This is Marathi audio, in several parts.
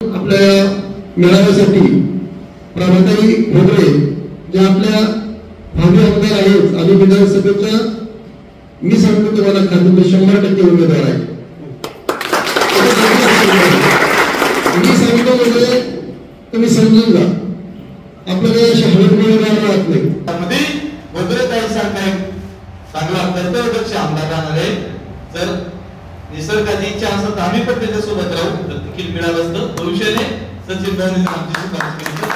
आपल्या मेळाव्यासाठी प्रभाताई भोगरे जे आपल्या भावी आमदार आहेत आणि विधानसभेच्या मी सांगतो तुम्हाला खात्यात 100% उमेदवार आहे. मी सांगतो म्हणजे तुम्ही समजून जा, आपल्याला अशी हळूहळू राहत नाही. त्यामध्ये भोगरेताई सारखा एक चांगला कर्तव्यदक्ष आमदार राहणार आहे. जर निसर्गाची इच्छा असेल तर आम्ही पण त्याच्यासोबत राहू. देखील मिळालं असतं भविष्याने सचिन भाऊंनी आमची शिफारस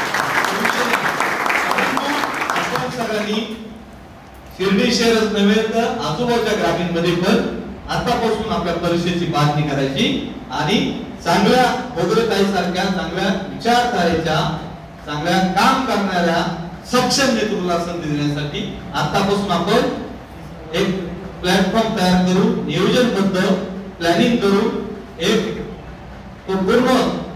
आपण सगळ्यांनी शिर्डी शहरच नव्हे तर आजूबाजूच्या ग्रामीणमध्ये पण आतापासून आपल्या परिषदेची बांधणी करायची आणि चांगल्या भोगरेताई सारख्या चांगल्या विचारधारेच्या चांगल्या काम करणाऱ्या सक्षम नेतृत्वाला संधी देण्यासाठी आतापासून आपण एक प्लॅटफॉर्म तयार करू, नियोजनबद्ध प्लॅनिंग करू. एक तो पूर्ण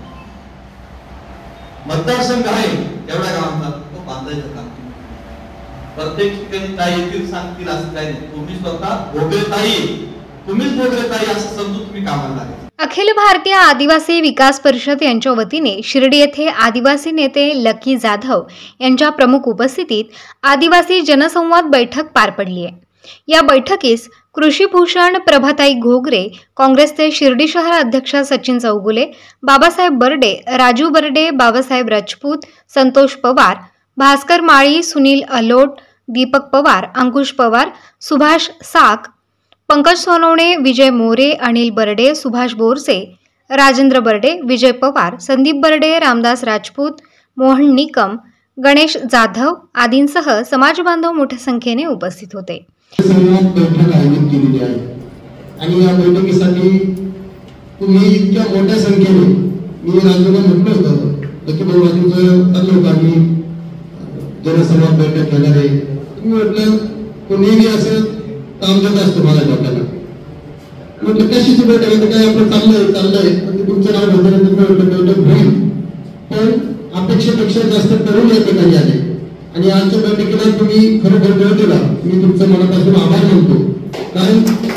मतदारसंघ आहे एवढ्या गावांचा तो बांधायचं काम प्रत्येक ठिकाणी ताई येतील सांगतील असं काही नाही. तुम्ही स्वतः भोगरेताई, तुम्हीच भोगरेताई असं समजून तुम्ही कामाला लागा. अखिल भारतीय आदिवासी विकास परिषद यांच्या वतीने शिर्डी येथे आदिवासी नेते लकी जाधव यांच्या प्रमुख उपस्थितीत आदिवासी जनसंवाद बैठक पार पडली आहे. या बैठकीस कृषीभूषण प्रभाताई घोगरे, काँग्रेसचे शिर्डी शहर अध्यक्ष सचिन चौगुले, बाबासाहेब बर्डे, राजू बर्डे, बाबासाहेब राजपूत, संतोष पवार, भास्कर माळी, सुनील अलोट, दीपक पवार, अंकुश पवार, सुभाष साक, पंकज सोनवणे, विजय मोरे, अनिल बर्डे, सुभाष बोरसे, राजेंद्र बर्डे, विजय पवार, संदीप बर्डे, रामदास राजपूत, मोहन निकम, गणेश जाधव आदींसह समाजबांधव मोठ्या संख्येने उपस्थित होते. बैठक आयोजित केलेली आहे आणि या बैठकीसाठी तुम्ही इतक्या मोठ्या संख्येने मी राजूला म्हटलं होतं की बाबा तुमचं चाललं होतं आम्ही जनसंवाद बैठक घेणार आहे. तुम्ही म्हटलं कोणीही असं काम देत असतो माझ्या डोक्याला. म्हटलं कशाची बैठक आहे काय आपलं चाललंय पण तुमचं नाव घेतल्यानंतर बैठक होईल. पण अपेक्षेपेक्षा जास्त तरुण या ठिकाणी आले आणि आजच्या बैठकीला तुम्ही खरोखर वेळ दिला. मी तुमचं मनापासून आभार मानतो. कारण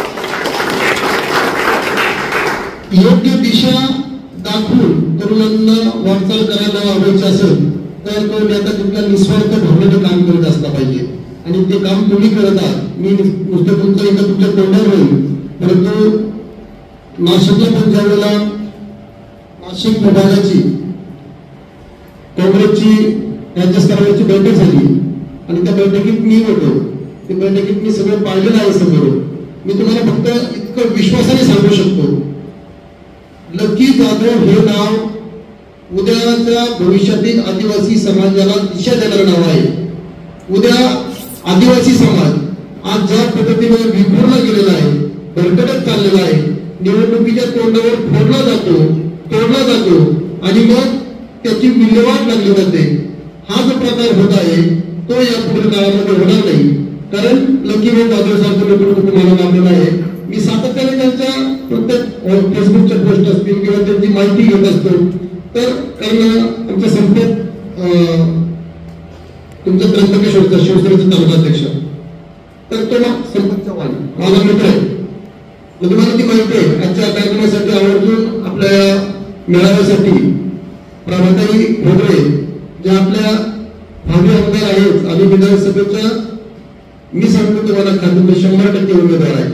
योग्य दिशा दाखवून तरुणांना वाटचाल करायला आवडायची असेल तर तो नेता तुमच्या निस्वार्थ भावनेनं काम करत असला पाहिजे आणि ते काम तुम्ही करत आहात. मी नुसतं तुमचं एकदा तुमच्या तोंडावर होईल, परंतु नाशिकला पण ज्यावेळेला नाशिक विभागाची काँग्रेसची राज्यस्तरावरची बैठक झाली आणि त्या बैठकीत मी होतो. त्या बैठकीत मी सगळं पाहिलेलं आहे समोर. मी तुम्हाला फक्त इतकं विश्वासाने सांगू शकतो, लकी जाधव हे नाव उद्याच्या भविष्यातील आदिवासी समाजाला दिशा देणारं नाव आहे. उद्या आदिवासी समाज आज ज्या पद्धतीने विखुरला गेलेला आहे, भरकटत चाललेला आहे, निवडणुकीच्या तोंडावर तोडला जातो आणि मग त्याची विल्हेवाट लागली जाते. हा जो प्रकार होत आहे तो या पुढील काळामध्ये होणार नाही. कारण लकी जाधव सारखं नेतृत्व तुम्हाला लाभलेलं आहे. मी सातत्याने त्यांच्या प्रत्येक फेसबुकच्या पोस्ट असतील किंवा त्यांची माहिती घेत असतो. तर कारण आमच्या संपर्क तुमच्या त्र्यंबकेश्वरचा शिवसेनेचा तालुकाध्यक्ष तर तो संपर्क चव्हाण माझा मित्र आहे. तुम्हाला ती माहिती आहे. आजच्या कार्यक्रमासाठी आवर्जून आपल्या मेळाव्यासाठी प्रभाताई भोगरे जे आपल्या भावी आमदार आहेत आणि विधानसभेच्या मी सांगतो तुम्हाला खात्यात 100% उमेदवार आहे.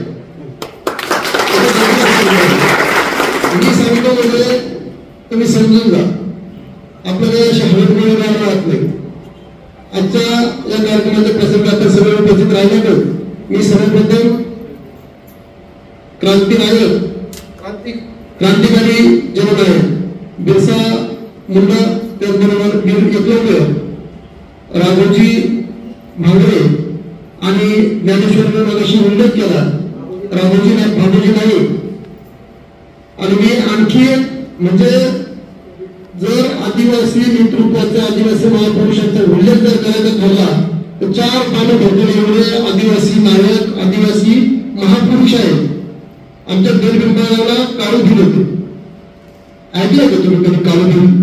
मी सांगतो म्हणजे तुम्ही समजून जा, आपल्याला अशी हळूहळू राहत नाही. आजच्या या कार्यक्रमाच्या प्रसंगात सगळे उपस्थित राहिल्यानंतर मी सर्वप्रथम क्रांतिकारी जननायक बिरसा मुंडा, त्याचबरोबर वीर एकलव्य, राघोजी भांगरे आणि ज्ञानेश्वरने मगाशी उल्लेख केला राघोजी नाईक. आणि मी आणखी म्हणजे जर आदिवासी नेतृत्वाचा आदिवासी महापुरुषांचा उल्लेख जर करायचा ठरला तर 4 पानं भरपूर एवढे आदिवासी नायक आदिवासी महापुरुष आहेत. आमच्या गडबिंबाला काळू भील होते. ऐकलं का तुम्ही कधी काळू भील?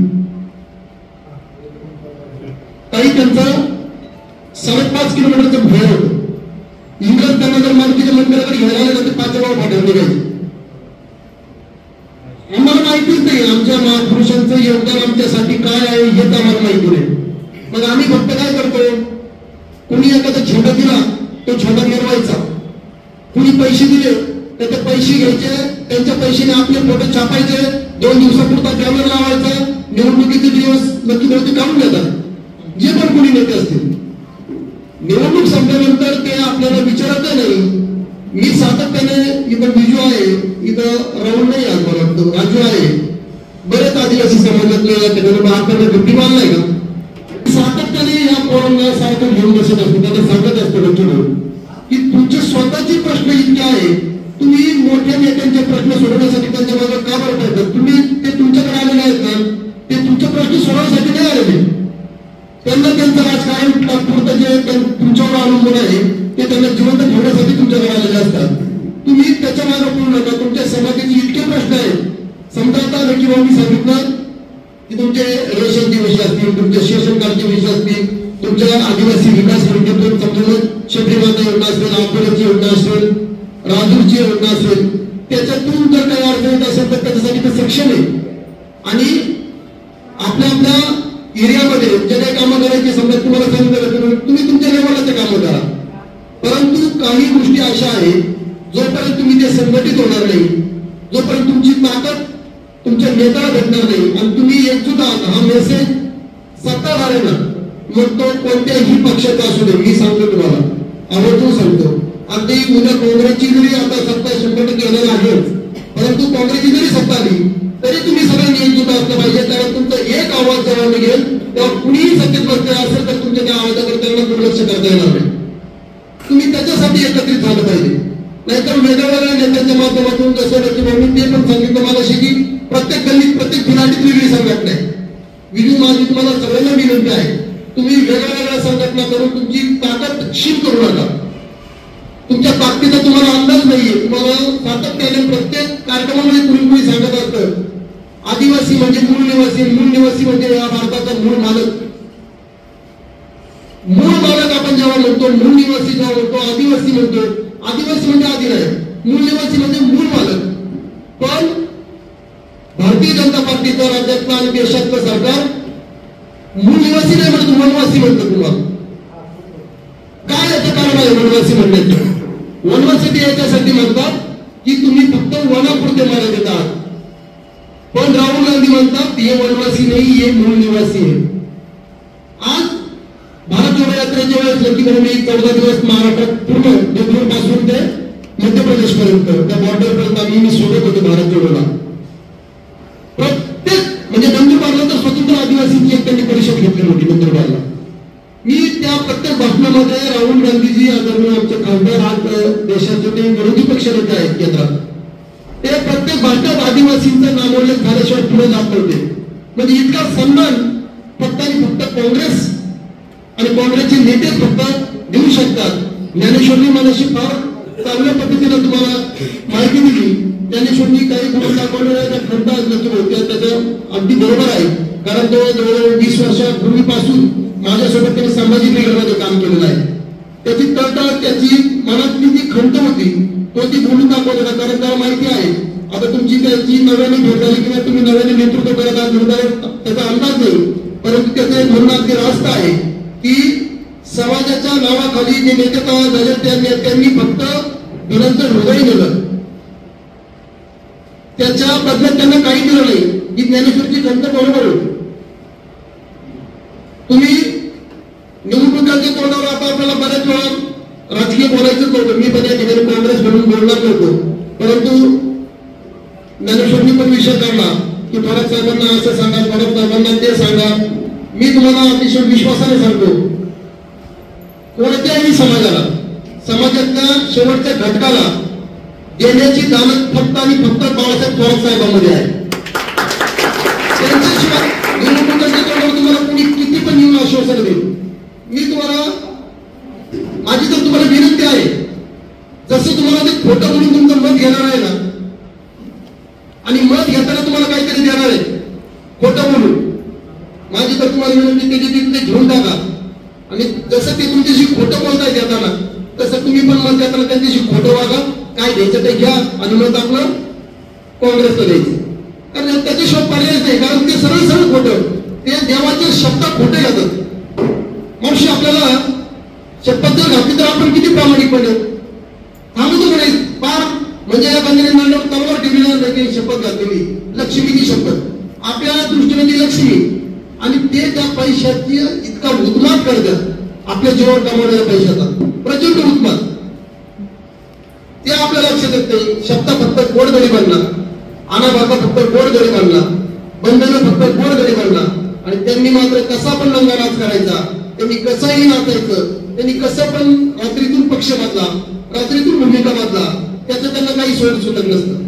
काही त्यांचा 5.5 किलोमीटरचं भय होतं. इंग्रज त्यांना जर मालकीच्या मंदिराकडे घ्यायला आले तर 5 फाट्यावर निघायचे. आम्हाला माहितीच नाही आमच्या महापुरुषांचं योगदान आमच्यासाठी काय आहे हेच आम्हाला माहिती नाही. मग आम्ही फक्त काय करतो, कुणी एखादा झेंडा दिला तो झेंडा मिरवायचा, कुणी पैसे दिले तर ते पैसे घ्यायचे, त्यांच्या पैशाने आपले फोटो छापायचे, 2 दिवसापुरता बॅनर लावायचा, निवडणुकीचे दिवस नक्की नव्हते काढून घेतात जे पण कुणी नेते असतील. निवडणूक संपल्यानंतर ते आपल्याला विचारत नाही. मी सातत्याने इथं बिजू आहे, इथं राहुल नाही आहे, मला वाटतं राजू आहे, बरेच आदिवासी समाजातले आपल्याला बुद्धिमान नाही का, सातत्याने या पोरांना सारखं घेऊन बसत असतो, त्यांना सांगत असतो की तुमचे स्वतःचे प्रश्न इतके आहे, तुम्ही मोठ्या नेत्यांचे प्रश्न सोडवण्यासाठी त्यांच्या बाजूला का बरं, तुम्ही ते तुमच्याकडे आलेले आहेत ना, ते तुमचे प्रश्न सोडवण्यासाठी नाही आलेले. त्यांना त्यांचं राजकारण तात्पुरतं जे तुमच्यावर अवलंबून आहे ते त्यांना जिवंत ठेवण्यासाठी तुमच्याकडे आलेले असतात. तुम्ही त्याच्या मागे पडू नका. तुमच्या समाजाचे इतके प्रश्न आहेत. समजा आता रकीबाबी सांगितलं की तुमचे रेशनचे विषय असतील, तुमचे शेषण कार्डचे विषय असतील, तुमच्या आदिवासी विकास योजनेतून समजा शबरीमाता योजना असेल, आंबोलीची योजना असेल, राजूरची योजना असेल, त्याच्यातून जर काही अडचण येत असेल तर त्याच्यासाठी ते सक्षम आहे. आणि आपल्या एरियामध्ये जे काही कामं करायची समजा तुम्हाला सांगितलं तुम्ही तुमच्या लेवलला कामं करा. परंतु काही गोष्टी अशा आहेत जोपर्यंत तुम्ही ते संघटित होणार नाही, जोपर्यंत तुमची ताकद तुमच्या नेत्याला भेटणार नाही आणि तुम्ही एकजूट आहात हा मेसेज सत्ताधाऱ्यांना, मग तो कोणत्याही पक्षाचा असू दे, मी सांगतो तुम्हाला आवर्जून सांगतो. अगदी उद्या काँग्रेसची जरी आता सत्ता 100% येणार आहे, परंतु काँग्रेसची जरी सत्ता आली तरी तुम्ही सगळ्यांनी एकजूट असलं पाहिजे. कारण तुमचा एक आवाज जेव्हा निघेल तेव्हा कुणीही सत्तेत बसले असेल तर तुमच्या त्या आवाजाकडे त्यांना दुर्लक्ष करता येणार नाही. तुम्ही त्याच्यासाठी एकत्रित झालं पाहिजे. नाहीतर वेगवेगळ्या नेत्यांच्या माध्यमातून जसं रकीबाबी ते पण सांगितलं मला की प्रत्येक गल्लीत प्रत्येक फिराटीत वेगळी संघटना आहे. विजू माझी तुम्हाला सगळ्यांना विनंती आहे, तुम्ही वेगवेगळ्या संघटना करून तुमची ताकद क्षीण करू नका. तुमच्या ताकदीचा तुम्हाला अंदाज नाहीये. तुम्हाला सातत्याने प्रत्येक कार्यक्रमामध्ये कुणी सांगत असतं आदिवासी म्हणजे मूळ निवासी, मूळ निवासी म्हणजे या भारताचा मूळ मालक. मूळ मालक आपण जेव्हा म्हणतो, मूळ निवासी जेव्हा म्हणतो, आदिवासी म्हणतो, आदिवासी म्हणजे आधी नाही, मूळ निवासी म्हणजे मूळ मालक. पण भारतीय जनता पार्टीचं राज्यातलं आणि देशातलं सरकार मूळ निवासी नाही म्हणतो, वनवासी म्हणतो. तुम्हाला काय याचं कारण आहे वनवासी म्हणण्याचं? वनवासी याच्यासाठी म्हणतात की तुम्ही फक्त वनापुरते मर्यादित आहात. पण राहुल गांधी म्हणतात हे वनवासी नाही, हे मूळ निवासी आहे. आज भारत जोडो यात्रेच्या वेळेस लकीकडे 14 दिवस महाराष्ट्रात पूर्ण देवघर पासून ते मध्य प्रदेश पर्यंत त्या बॉर्डर पर्यंत आम्ही सोबत होतो भारत जोडोला. प्रत्येक म्हणजे नंदुरबारला तर स्वतंत्र आदिवासींची एक त्यांनी परिषद घेतली होती नंदुरबारला. मी त्या प्रत्येक भाषणामध्ये राहुल गांधीजी आदरणीय आमचे खासदार आज देशाचे ते विरोधी पक्ष नेते आहेत केंद्रात, ते प्रत्येक भाषणात आदिवासींचा नामोल्लेख झाल्याशिवाय पुढे जात नव्हते. म्हणजे इतका सन्मान फक्त आणि फक्त काँग्रेस आणि काँग्रेसचे नेते फक्त देऊ शकतात. ज्ञानेश्वरनी मनाशी फार चांगल्या पद्धतीने तुम्हाला माहिती दिली. ज्ञानेश्वरनी काही गुण दाखवलेल्या खंत नक्की होत्या, त्याचं अगदी बरोबर आहे. कारण तो जवळजवळ 20 वर्षापूर्वीपासून माझ्यासोबत त्यांनी सामाजिक बिघडमध्ये काम केलेलं आहे. त्याची तळतळ, त्याची मनातली जी खंत होती तो ती बोलून दाखवलेला. कारण त्याला माहिती आहे आता तुमची त्याची नव्याने भेट झाली किंवा तुम्ही नव्याने नेतृत्व करत आहात त्याचा अंदाज नाही. परंतु त्याचं एक म्हणणं अगदी रास्त आहे की समाजाच्या नावाखाली जे नेते झाले त्या नेत्यांनी फक्त घरांचं हृदय दिलं, त्याच्या बदल्यात त्यांना काही दिलं नाही. ही ज्ञानेश्वरची खंत बरोबर होती. तुम्ही निवडणुकांच्या तोंडावर आता आपल्याला बऱ्याच वेळा राजकीय बोलायचंच नव्हतं. मी पण या ठिकाणी काँग्रेस म्हणून बोलणार नव्हतो, परंतु ज्ञानेश्वरनी पण विषय काढला की फराक साहेबांना असं सांगा, फराक साहेबांना ते सांगा. मी तुम्हाला अतिशय विश्वासाने सांगतो, कोणत्याही समाजाला, समाजातल्या शेवटच्या घटकाला देण्याची दानत फक्त आणि फक्त बाळासाहेब फराक साहेबांमध्ये आहे. त्यांच्याशिवाय निवडणुकांच्या तोंडावर तुम्हाला कोणी किती पण येऊन आश्वासन देईल. मी तुम्हाला माझी तर तुम्हाला विनंती आहे, जसं तुम्हाला ते खोटं म्हणून तुमचं मत घेणार आहे ना, आणि मत घेताना तुम्हाला काहीतरी देणार आहे खोटं म्हणून, माझी तर तुम्हाला विनंती त्याची तिथे घेऊन टाका. आणि जसं ते तुमच्याशी खोटं बोलताय घेताना तसं तुम्ही पण मत घेताना त्यांच्याशी खोटं वागा. काय द्यायचं ते घ्या आणि मत आपलं काँग्रेसला द्यायचं. कारण त्याच्याशिवाय पर्यायच नाही, कारण ते सरळ सरळ खोटं, ते देवाचे शब्द खोटे घालतात. मावशी आपल्याला शपथ जर घातली तर आपण किती प्रामाणिकपणे थांबतो म्हणे पार, म्हणजे या बंधने मांडव तलवार ठेवली शपथ घातलेली लक्ष्मीची शपथ, आपल्या दृष्टीने ती लक्ष्मी, आणि ते त्या पैशाची इतका उद्मात करतात आपल्या जीवन कमावलेल्या पैशाचा प्रचंड उद्मात, ते आपल्या लक्षात येत नाही. शब्द फक्त गोड गडी बांधला, आना बाबा फक्त गोड गडी बांधला, बंधन फक्त गोड गडी बांधला, आणि त्यांनी मात्र कसा पण लंगा नाच करायचा, त्यांनी कसंही नाचायचं, त्यांनी कसं पण रात्रीतून पक्ष बांधला, रात्रीतून भूमिका बांधला, त्याचं त्यांना काही सोड सुटत नसतं.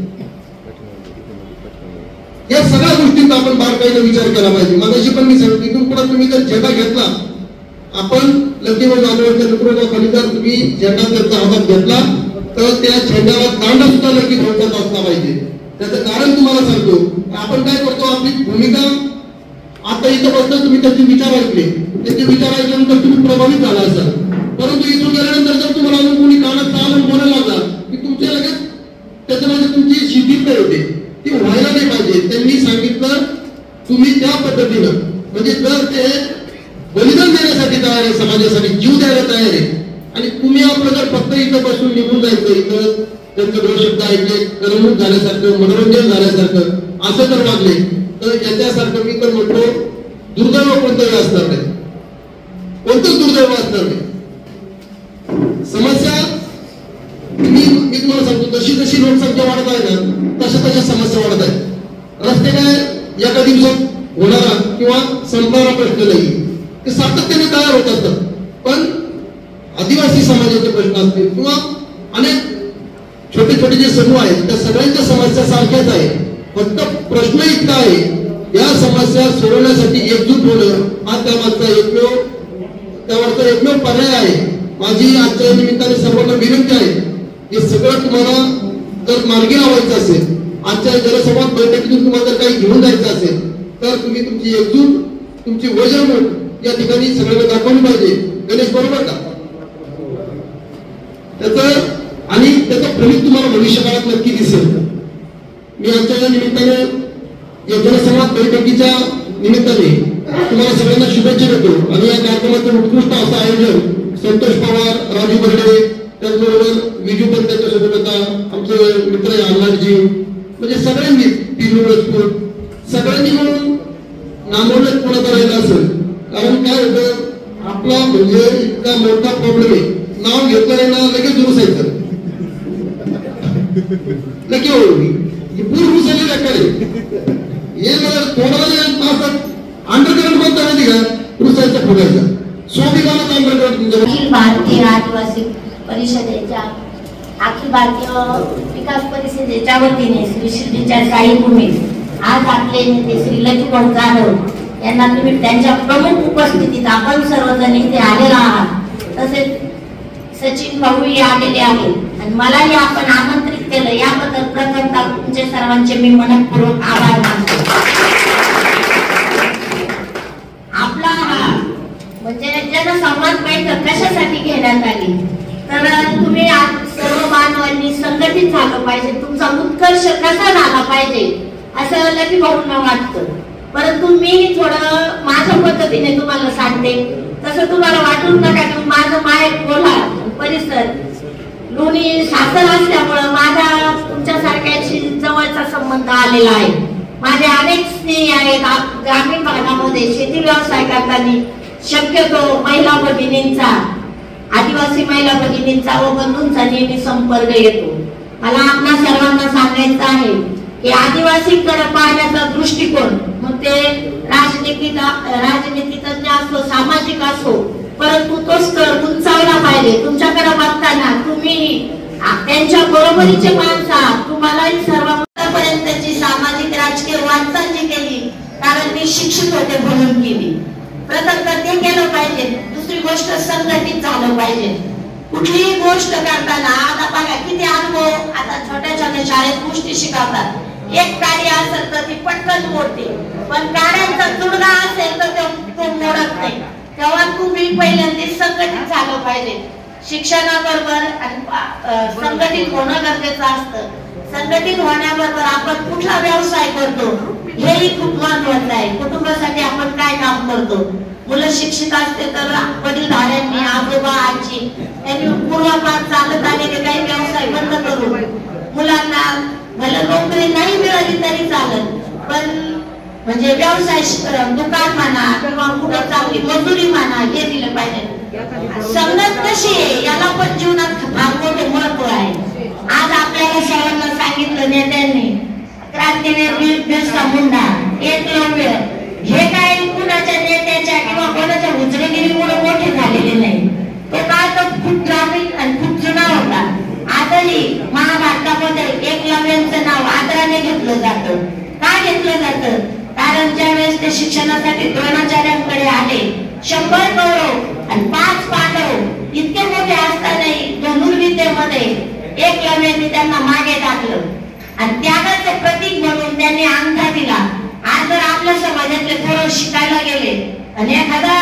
या सगळ्या गोष्टींचा आपण बारकाईने विचार केला पाहिजे. मगाशी पण मी सांगितलं, इथून पुढे तुम्ही जर झेंडा घेतला, आपण लक्ष्मीबाई जाधवांच्या नेतृत्वाखाली जर तुम्ही झेंडा त्यांचा हातात घेतला तर त्या झेंड्याला दांडा सुद्धा लकी भाऊचा असला पाहिजे. त्याचं कारण तुम्हाला सांगतो, आपण काय करतो, आपली भूमिका आता इथं बसता तुम्ही त्याचे विचार ऐकले, त्याचे विचार ऐकल्यानंतर तुम्ही प्रभावित झाला असाल, परंतु इथून गेल्यानंतर जर तुम्हाला अजून कोणी कानात चालून बोलायला लागला की तुमच्या लगेच त्याच्यामध्ये तुमची शिथिलता होते, ती व्हायला नाही पाहिजे. त्यांनी सांगितलं तुम्ही त्या पद्धतीनं, म्हणजे जर ते बलिदान देण्यासाठी तयार आहे, समाजासाठी जीव द्यायला तयार आहे, आणि तुम्ही आपलं जर फक्त इथं बसून निघून जायचं, इथं त्यांचे दोन शब्द ऐकले, करमणूक झाल्यासारखं, मनोरंजन झाल्यासारखं असं जर वागले तर याच्यासारखं मी तर म्हणतो दुर्दैव कोणतंही असणार नाही, कोणतंच दुर्दैव असणार नाही. समस्या मी तुम्हाला सांगतो, जशी जशी लोकसंख्या वाढत आहे ना तशा तशा समस्या वाढत आहेत. रस्ते काय एका दिवसात होणारा किंवा संपणारा प्रश्न नाही, ते सातत्याने तयार होत असतात. पण आदिवासी समाजाचे प्रश्न असतील किंवा अनेक छोटे छोटे जे समूह आहेत त्या सगळ्यांच्या समस्या सारख्याच आहे, फक्त प्रश्न इतका आहे या समस्या सोडवण्यासाठी एकजूट होणं हा त्यावरचा एकमेव पर्याय आहे. माझी आजच्या निमित्ताने सर्वांना विनंती आहे, हे सगळं तुम्हाला जर मार्गी लावायचं असेल, आजच्या जनसंवाद बैठकीतून तुम्हाला जर काही घेऊन जायचं असेल तर तुम्ही तुमची एकजूट, तुमची वजनमूठ या ठिकाणी सगळ्यांना दाखवली पाहिजे. गणेश बरोबर का? त्याचं फलित तुम्हाला भविष्यकाळात नक्की दिसेल. मी आजच्या निमित्ताने या जनसंवाद बैठकीच्या निमित्ताने तुम्हाला सगळ्यांना शुभेच्छा देतो, आणि या कार्यक्रमाचं उत्कृष्ट असं आयोजन संतोष पवार, राजू बर्डे, त्याचबरोबर विजू पण त्याच्यासोबत होता, आमचे मित्र अल्लाजी, म्हणजे सगळ्यांनी सगळ्यांनी म्हणून नामोल्लेख कोणाचा राहिला असेल. कारण काय होतं, आपला म्हणजे इतका मोठा प्रॉब्लेम आहे, नाव घेतलं ना लगेच दुरुसायचं लगे पूर्ण रुसायला करे हे कोणाला अंडरकरंट कोणता माहिती का, रुसायचा फुगायचा स्वाभिमानाचा अंडरकरंट तुमच्या. अखिल भारतीय आदिवासी परिषदेच्या अखिल भारतीय विकास परिषदेच्या वतीने श्री शिर्डीच्या साईभूमीत आज आपले नेते श्री लक्ष्मण जाधव यांना तुम्ही त्यांच्या प्रमुख उपस्थितीत आपण सर्वजण इथे आलेला आहात, तसेच सचिन भाऊही आलेले आहेत आणि मलाही आपण आमंत्रित केलं याबद्दल प्रथमतः तुमचे सर्वांचे मी मनपूर्वक आभार मानतो. आपला हा म्हणजे जनसंवाद बैठक कशासाठी घेण्यात आली तर तुम्ही आज सर्व मानवांनी संघटित झालं पाहिजे, तुमचा उत्कर्ष कसा झाला पाहिजे असं लकी भाऊंना वाटतं. परंतु मी थोडं माझ्या पद्धतीने तुम्हाला सांगते, तसं तुम्हाला वाटून नका की माझं माहेर कोल्हार परिसर लोणी सासर असल्यामुळं माझा तुमच्यासारख्याशी जवळचा संबंध आलेला आहे. माझे अनेक स्नेही आहेत ग्रामीण भागामध्ये शेती व्यवसाय करताना, शक्यतो महिला भगिनींचा, आदिवासी महिला भगिनींचा व बंधूंचा नेहमी संपर्क येतो. मला आपल्या सर्वांना सांगायचं आहे की आदिवासींकडे पाहण्याचा दृष्टिकोन, मग ते राजनीतिज्ञ असो, सामाजिक असो, परंतु तो स्तर उंचावला पाहिजे. तुमच्याकडे बघताना तुम्ही त्यांच्या बरोबरीचे माणसं आहात, तुम्हालाही सर्वांपर्यंतची सामाजिक राजकीय वाटचाल जी केली, कारण मी शिक्षित होते म्हणून केली. प्रथम तर ते केलं पाहिजे. दुसरी गोष्ट संघटित झालं पाहिजे. कुठलीही गोष्ट करताना आता बघा किती अनुभव, आता छोट्या छोट्या शाळेत गोष्टी शिकवतात, एक कार्य असेल तर ती पटकन मोडते, पण कार्याचा तुडगा असेल तर तो मोडत नाही. तेव्हा तुम्ही पहिल्यांदा संघटित झालं पाहिजे. शिक्षणाबरोबर संघटित होणं गरजेचं असतं. संघटित होण्याबरोबर आपण कुठला व्यवसाय करतो हेही खूप महत्वाचं आहे. कुटुंबासाठी आपण काय काम करतो. मुलं शिक्षित असते तर वडीलधाऱ्यांनी, आजोबा, आजी यांनी पूर्वापार चालत आलेले काही व्यवसाय बंद करून मुलांना भले नोकरी नाही मिळाली तरी चालत, पण म्हणजे व्यवसाय दुकान म्हणा किंवा कुठे चांगली मजुरी म्हणा हे दिलं पाहिजे. संगत कशी आहे याला पण जीवनात फार मोठे महत्व आहे. आज आपल्याला सर्वांना सांगितलं नेत्यांनी, क्रांतीवीर बिरसा मुंडा, एकलव्य हे काय कुणाच्या नेत्याच्या किंवा कोणाच्या उचलेगिरीमुळे मोठे झालेले नाही. तो काळ तर खूप ग्रामीण आणि खूप जुना होता. आजही महाभारतामध्ये एकलव्यांचं नाव आदराने घेतलं जातं. का घेतलं जातं? कारण ज्यावेळेस ते शिक्षणासाठी द्रोणाचार्यांकडे आले, 100 कौरव आणि 5 पांडव इतके मोठे असतानाही धनुर्विद्येमध्ये एकलव्यांनी त्यांना मागे टाकलं आणि त्यागाचे प्रतीक म्हणून त्यांनी अंगठा दिला. आज जर आपल्या समाजातले पोरं शिकायला गेले आणि एखादा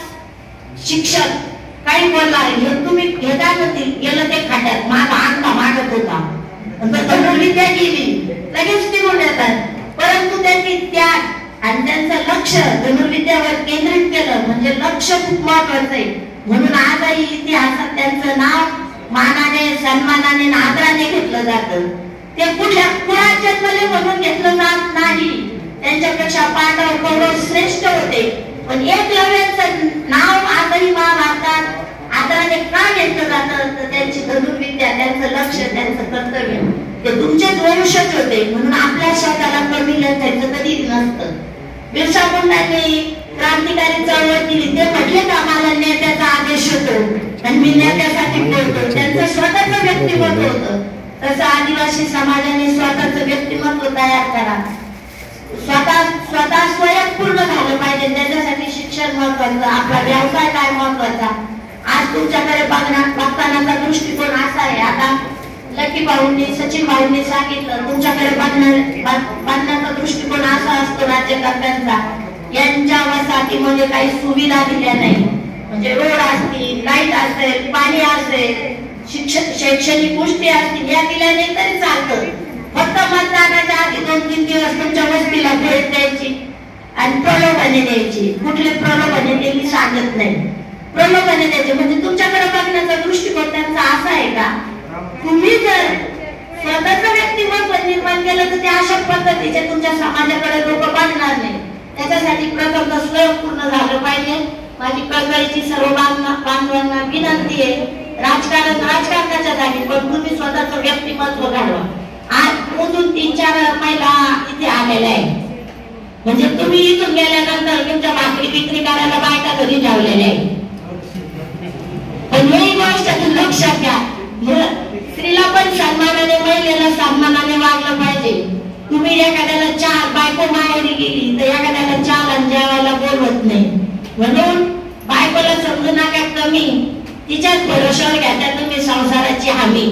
शिक्षक काही बोलला, हे तुम्ही हे काय म्हणतील, गेलं ते खाट्यात, माझा अंगठा मागत होता, धनुर्विद्या गेली लगेच निघून येतात. परंतु त्यांनी त्याग आणि त्यांचं लक्ष धनुर्विद्यावर केंद्रित केलं, म्हणजे लक्ष खूप महत्वाचं आहे. म्हणून आजही इतिहासात त्यांचं नाव मानाने, सन्मानाने, आदराने घेतलं जातं. ते कुणात जन्मले म्हणून घेतलं जात नाही. त्यांच्यापेक्षा पांडव कौरव श्रेष्ठ होते, पण एकलव्यांचं नाव आजही महाभारतात आदराने का घेतलं जातं? तर त्यांची धनुर्विद्या, त्यांचं लक्ष, त्यांचं कर्तव्य ते तुमचेच वंशज होते. म्हणून आपल्या शब्दाला कमी लेखायचं कधी नसतं. बिरसा मुंडांनी क्रांतिकारी चळवळ केली. ते म्हटले का मला नेत्याचा आदेश होतो आणि मी नेत्यासाठी बोलतो. त्यांचं स्वतःचं व्यक्तिमत्व होतं. तसं आदिवासी समाजाने स्वतःचं व्यक्तिमत्व तयार करा. स्वतः स्वयंपूर्ण झालं पाहिजे. त्याच्यासाठी शिक्षण महत्वाचं, आपला व्यवसाय काय महत्वाचा. आज तुमच्याकडे बघतानाचा दृष्टिकोन असा आहे. आता लकी भाऊंनी, सचिन भाऊंनी सांगितलं, तुमच्याकडे बघण्याचा दृष्टिकोन असा असतो राज्यकर्त्यांचा, यांच्या वसाहतीमध्ये काही सुविधा दिल्या नाही. म्हणजे रोड असतील, लाईट असेल, पाणी असेल, शैक्षणिक गोष्टी असतील, या दिल्या नाही तरी चालतं. फक्त मतदानाच्या आधी 2-3 दिवस तुमच्या वस्तीला भेट द्यायची आणि प्रलोभने द्यायची. कुठले प्रलोभने ते मी सांगत नाही. प्रलोभने द्यायचे म्हणजे तुमच्याकडे बघण्याचा दृष्टिकोन त्यांचा असा आहे का? तुम्ही जर स्वतःचं व्यक्तिमत्व निर्माण केलं तर ते अशा पद्धतीचे तुमच्या समाजाकडे लोक बघणार नाही. त्याच्यासाठी प्रथम स्वयंपूर्ण झालं पाहिजे. माझी कळकळीची सर्व बांधवांना विनंती आहे, राजकारणाच्या जागी पण तुम्ही स्वतःचं व्यक्तिमत्व घडवा. आज मोजून 3-4 महिला इथे आलेल्या आहे. म्हणजे तुम्ही इथून गेल्यानंतर तुमच्या भाकरी विक्री करायला बायका घरी ठेवलेल्या आहे. पण ही गोष्ट लक्षात घ्या, स्त्रीला पण सन्मानाने, महिलेला सन्मानाने वागलं पाहिजे. तुम्ही एखाद्याला चहा, बायको माहेरी गेली तर एखाद्याला चहा जेवायला बोलवत नाही. म्हणून बायकोला समजू नका कमी, तिच्याच भरोशावर घ्या तुम्ही संसाराची हमी.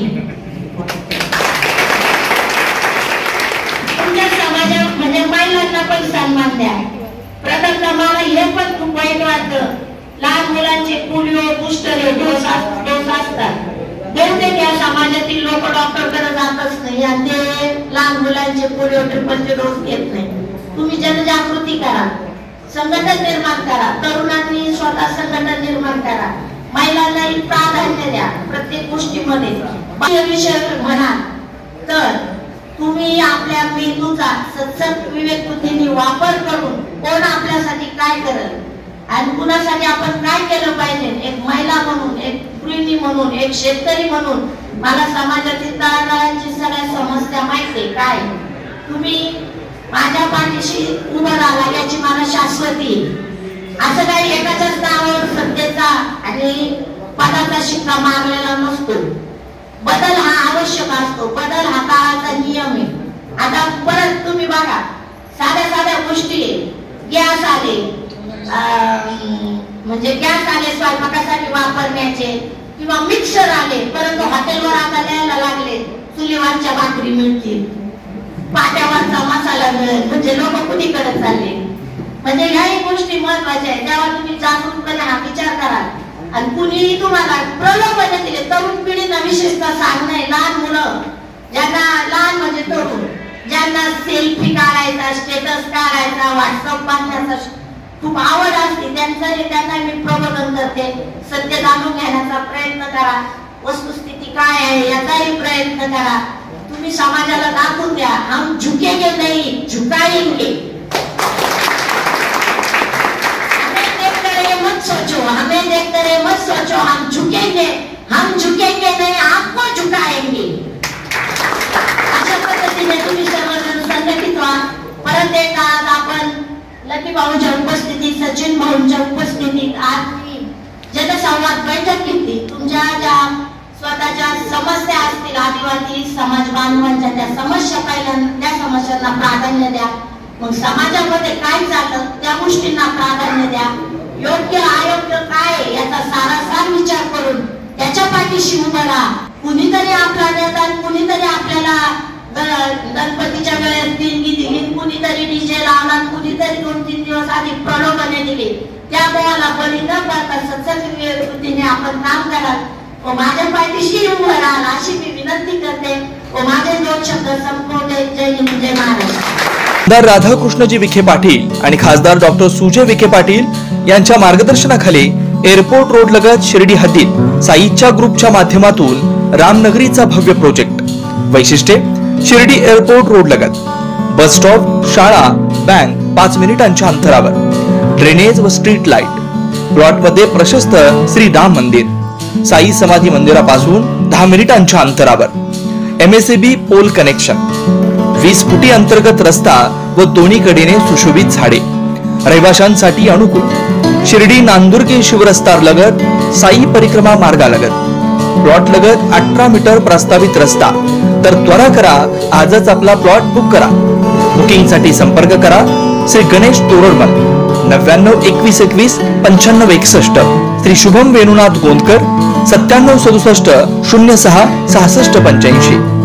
तुमच्या समाजात म्हणजे महिलांना पण सन्मान द्या. प्रथमतः मला हे पण खूप वाईट वाटतं, लहान मुलांचे पोलिओ बूस्टर डोस असतात. बहुतेक या समाजातील लोक डॉक्टरकडे जातच नाही आणि ते लहान मुलांचे पोलिओ ट्रिपलचे डोस घेत नाही. तुम्ही जनजागृती करा, संघटन निर्माण करा, तरुणांनी स्वतः संघटन निर्माण करा, महिलांनाही प्राधान्य द्या प्रत्येक गोष्टीमध्ये. विषय म्हणा तर तुम्ही आपल्या मेंदूचा सत्सद विवेक बुद्धीने वापर करून कोण आपल्यासाठी काय करेल आणि कुणासाठी आपण काय केलं पाहिजे. एक महिला म्हणून, एक गृहिणी म्हणून, एक शेतकरी म्हणून मला समाजातील तळागाळाची सगळ्या समस्या माहिती आहे. काय तुम्ही माझ्या पाठीशी उभं राहा याची मला शाश्वती. असं काही एकाच्याच नावावर सत्तेचा आणि पदाचा शिक्का मारलेला नसतो. बदल हा आवश्यक असतो. बदल हा काळाचा नियम आहे. आता परत तुम्ही बघा, साध्या गोष्टी, गॅस आले, म्हणजे गॅस आले स्वयंपाकासाठी वापरण्याचे किंवा मिक्सर आले, परंतु हॉटेलवर आता द्यायला लागले चुलीवरच्या भाकरी मिळतील, पाट्यावरचा मसाला मिळेल. म्हणजे लोक कुणीकडे चालले. म्हणजे ह्याही गोष्टी महत्वाच्या आहेत. तेव्हा तुम्ही जागरूकपणे हा विचार करा. आणि कुणीही तुम्हाला प्रलोभने दिले, तरुण पिढीला विशेषतः सांगणे, लहान मुलं ज्यांना लहान म्हणजे तरुण, ज्यांना सेल्फी काढायचा, स्टेटस काढायचा, व्हॉट्सअप बांधण्याचा खूप आवड असते, त्यांना मी प्रबोधन करते. सत्य जाणून घेण्याचा प्रयत्न करा, वस्तुस्थिती काय आहे याचाही प्रयत्न करा. तुम्ही समाजाला दाखवून द्या, हम झुकेंगे नहीं झुकाएंगे. हमें देखकर ये मत सोचो, हम झुकेंगे नहीं, आपको झुकाएंगे. अशा पद्धतीने तुम्ही सर्वजण संघटित व्हा. परत एक आज आपण लकी भाऊच्या उपस्थितीत, सचिन भाऊंच्या उपस्थितीत आज मी जनसंवाद बैठक घेतली. तुमच्या ज्या स्वतःच्या समस्या असतील, आदिवासी समाज बांधवांच्या त्या समस्या पहिल्यांदा त्या समस्यांना प्राधान्य द्या. मग समाजामध्ये काय चालतं त्या गोष्टींना प्राधान्य द्या. योग्य अयोग्य काय याचा सारासार विचार करून त्याच्या पाठीशी उभं राहा. कुणीतरी आपला नेता, कुणीतरी आपल्याला गणपतीच्या वेळेस देणगी दिली, कुणीतरी डीजे लावला, कुणीतरी 2-3 दिवस आधी प्रलोभने दिली. त्या मोहाला बळी न पडता सत्संगतीने आपण काम कराल व माझ्या पाठीशी उभं राहाल अशी मी विनंती करते व माझे 2 शब्द संपवते. जय हिंद, जय महाराष्ट्र. खासदार राधाकृष्णजी विखे पाटील आणि खासदार डॉक्टर सुजय विखे पाटील यांच्या मार्गदर्शनाखाली एअरपोर्ट रोड लगत शिर्डी हद्दीत साईच्या ग्रुपच्या माध्यमातून रामनगरीचा भव्य प्रोजेक्ट. वैशिष्ट्ये: शिर्डी एअरपोर्ट रोड लगत बस स्टॉप, शाळा, बँक 5 मिनिटांच्या अंतरावर, ड्रेनेज व स्ट्रीट लाईट, प्लॉटमध्ये प्रशस्त श्री राम मंदिर, साई समाधी मंदिरापासून 10 मिनिटांच्या अंतरावर, MSAB पोल कनेक्शन, 20 फुटी अंतर्गत रस्ता व दोन्ही कडेने सुशोभित झाडे, रहिवाशांसाठी अनुकूल. शिर्डी नांदुर्गे शिवरस्तार लगत साई परिक्रमा मार्गालगत प्लॉट लगत 18 मीटर प्रस्तावित रस्ता. तर त्वरा करा, आजच आपला प्लॉट बुक करा. बुकिंग साठी संपर्क करा श्री गणेश तोरडमल 99 21 21 95 61, श्री शुभम वेणुनाथ गोंदकर 97 67 06 66 85.